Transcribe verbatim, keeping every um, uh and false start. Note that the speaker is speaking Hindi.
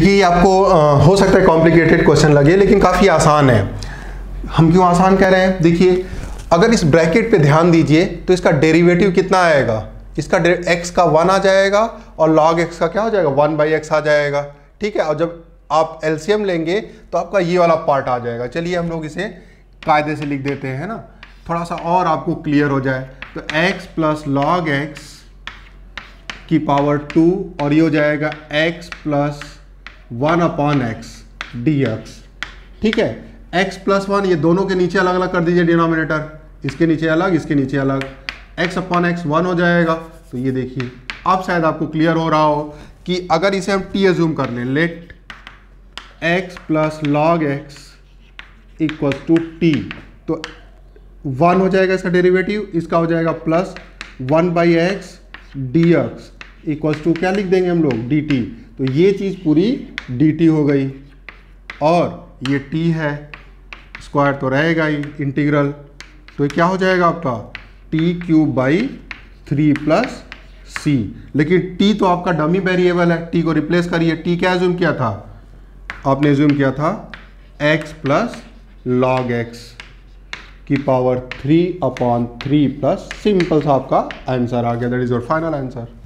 देखिए ये आपको आ, हो सकता है कॉम्प्लिकेटेड क्वेश्चन लगे, लेकिन काफ़ी आसान है। हम क्यों आसान कह रहे हैं? देखिए अगर इस ब्रैकेट पे ध्यान दीजिए तो इसका डेरिवेटिव कितना आएगा, इसका x का वन आ जाएगा और log x का क्या हो जाएगा, वन बाई एक्स आ जाएगा। ठीक है, और जब आप एलसीएम लेंगे तो आपका ये वाला पार्ट आ जाएगा। चलिए हम लोग इसे कायदे से लिख देते हैं ना, थोड़ा सा और आपको क्लियर हो जाए। तो x प्लस लॉग एक्स की पावर टू और ये हो जाएगा x plus one upon x d x. ठीक है, x प्लस वन, ये दोनों के नीचे अलग अलग कर दीजिए डिनोमिनेटर, इसके नीचे अलग इसके नीचे अलग, x अपॉन एक्स वन हो जाएगा। तो ये देखिए अब शायद आपको क्लियर हो रहा हो कि अगर इसे हम t एज्यूम कर लें, let x plus log x equal to t, तो वन हो जाएगा इसका डेरिवेटिव, इसका हो जाएगा plus one by x d x equal to क्या लिख देंगे हम लोग, डी टी। तो ये चीज़ पूरी डी टी हो गई और ये t है, स्क्वायर तो रहेगा ही, इंटीग्रल, तो ये क्या हो जाएगा आपका t cube by three plus c. लेकिन t तो आपका डमी वेरिएबल है, t को रिप्लेस करिए। t क्या एज्यूम किया था आपने, एज्यूम किया था x प्लस लॉग एक्स की power three upon three plus, simple सा आपका आंसर आ गया। That is your final answer.